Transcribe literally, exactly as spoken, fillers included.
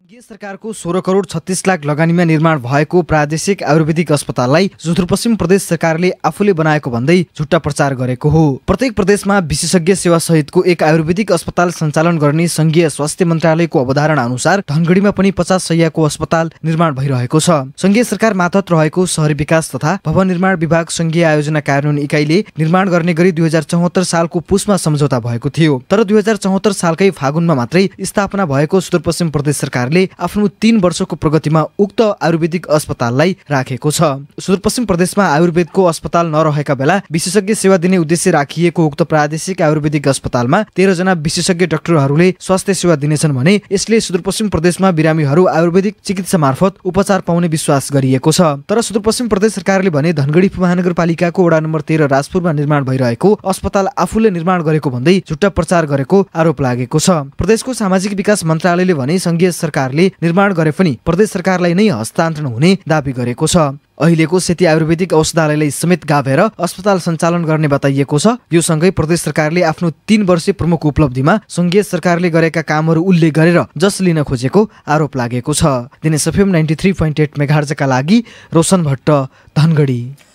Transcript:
संघीय सरकारको सोह्र करोड छत्तीस लाख लगानीमा निर्माण भएको प्रादेशिक आयुर्वेदिक अस्पताललाई सुदूरपश्चिम प्रदेश सरकारले आफूले बनाएको भन्दै झुट्टा प्रचार गरेको हो। प्रत्येक प्रदेशमा विशेषज्ञ सेवा सहितको एक आयुर्वेदिक अस्पताल सञ्चालन गर्ने संघीय स्वास्थ्य मन्त्रालयको अवधारणा अनुसार धनगढीमा पनि पचास शैय्याको अस्पताल निर्माण भइरहेको छ। संघीय सरकार मातहत रहेको शहरी विकास तथा भवन निर्माण विभाग संघीय आयोजना कार्यान्वयन इकाइले निर्माण गर्ने गरी दुई हजार चौहत्तर सालको पुसमा सम्झौता भएको थियो। तर दुई हजार चौहत्तर सालकै फागुनमा मात्रै स्थापना भएको सुदूरपश्चिम प्रदेश सरकारले आफ्नो तीन वर्षको प्रगतिमा उक्त आयुर्वेदिक अस्पताललाई राखेको छ। सुदूरपश्चिम प्रदेशमा आयुर्वेदको अस्पताल नरहेका बेला विशेषज्ञ सेवा दिने उद्देश्य राखिएको उक्त प्रादेशिक आयुर्वेदिक अस्पतालमा तेह्र जना विशेषज्ञ डाक्टरहरूले स्वास्थ्य सेवा दिनेछन् भने यसले सुदूरपश्चिम प्रदेशमा बिरामीहरू आयुर्वेदिक चिकित्सा मार्फत उपचार पाउने विश्वास गरिएको छ। तर सुदूरपश्चिम प्रदेश सरकारले भने धनगढी महानगरपालिकाको वडा नम्बर तेह्र राजपुरमा निर्माण भइरहेको अस्पताल आफूले निर्माण गरेको भन्दै झुट्टा प्रचार गरेको आरोप लागेको छ। प्रदेशको सामाजिक विकास मन्त्रालयले भने संघीय सरकारले निर्माण गरे पनि प्रदेश सरकारलाई नै हस्तान्तरण हुने दाबी गरेको छ। अहिलेको सेती आयुर्वेदिक औषधालयलाई समेत गाभेर अस्पताल सञ्चालन गर्ने बताइएको छ। यो सँगै प्रदेश सरकारले आफ्नो तीन वर्षीय प्रमुख उपलब्धिमा संघीय सरकारले गरेका कामहरू उल्लेख गरेर जस लिन खोजेको आरोप लागेको छ। Dinesh FM ninety three point eight मेगाहर्जका लागि रोशन भट्ट, धनगढी।